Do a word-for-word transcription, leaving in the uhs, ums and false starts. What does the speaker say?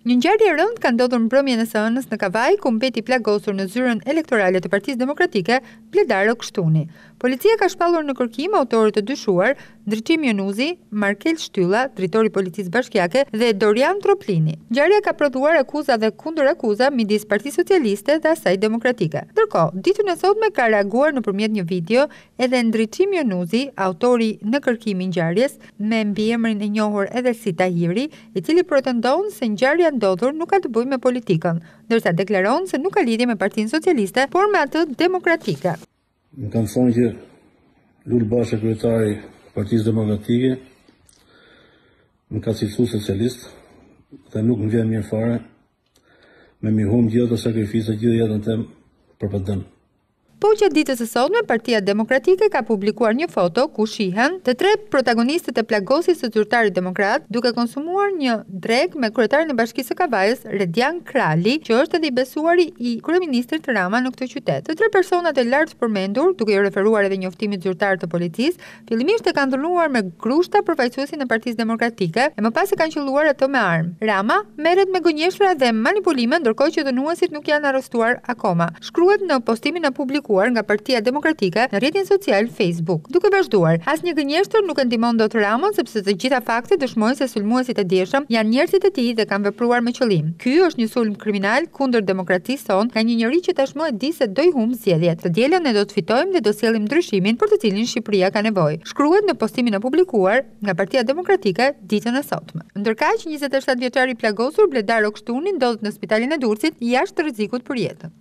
Një ngjarje e rëndë ka ndodhur mbrëmjen e së hënës në Kavaj, ku mbeti plagosur në zyrën elektorale të Partisë Demokratike, Bledaro Kështuni. Policia ka shpallur në kërkim autorët e dyshuar, Ndriçim Jonuzi, Markel Shtylla, drejtori i Policisë Bashkiake dhe Dorian Troplini. Ngjarja ka prodhuar akuza dhe kundër akuza midis Partisë Socialiste dhe asaj Demokratike. Ndërkohë, ditën e sotme ka reaguar nëpërmjet një video edhe Ndriçim Jonuzi, autori në kërkimin ngjarjes, me mbiemrin e njohur edhe si Tahiri, i cili pretendon se ngjarja ndodhur nuk ka të bëjë me politikën, ndërsa deklaron se nuk ka lidhje me Partinë Socialiste, por me atë Demokratike. Më kanë thonë që Lul Basha, kryetari Partisë Demokratike, më ka cilësu socialist, dhe nuk më vjen mirë fare, me mi hum gjithë të sakrifisa gjithë jetën tem për përdëm. Po gjatë ditës së sotme, Partia Demokratike ka publikuar një foto ku shihen të tre protagonistët e plagosjes së zyrtarit demokrat duke konsumuar një drek me kryetarin e Bashkisë së Kavajës, Redian Krali, që është edhe i besuari i kryeministrit Rama në këtë qytet. Të tre personat e lartë përmendur, duke i referuar edhe njoftimit zyrtar të policisë, fillimisht e kanë dhënuar me grushta përfaqësuesin e Partisë Demokratike e më pas e kanë qelluar atë me armë. Rama merret me gënjeshtra dhe manipulime, ndërkohë që dënuesit nuk janë arrestuar akoma. Shkruhet në postimin e publikuar nga Partia Demokratike në rrjetin social Facebook. Duke vazhduar, asnjë gënjeshtër nuk e ndihmon dot Ramën, sepse të gjitha faktet dëshmojnë se sulmuesit e dieshëm janë njerëzit e tij dhe kanë vepruar me qëllim. Ky është një sulm kriminal kundër demokracisë sonë, nga një njerëz që tashmë e di se do i humb zgjedhjet. Të dielën ne do të fitojmë dhe do sjellim ndryshimin për të cilin Shqipëria ka nevojë. Shkruhet në postimin e publikuar nga Partia Demokratike ditën e sotme. Ndërkaq, njëzet e shtatë vjeçari i plagosur Bledaro Kështuni ndodhet në spitalin e Durrësit jashtë rrezikut për jetën.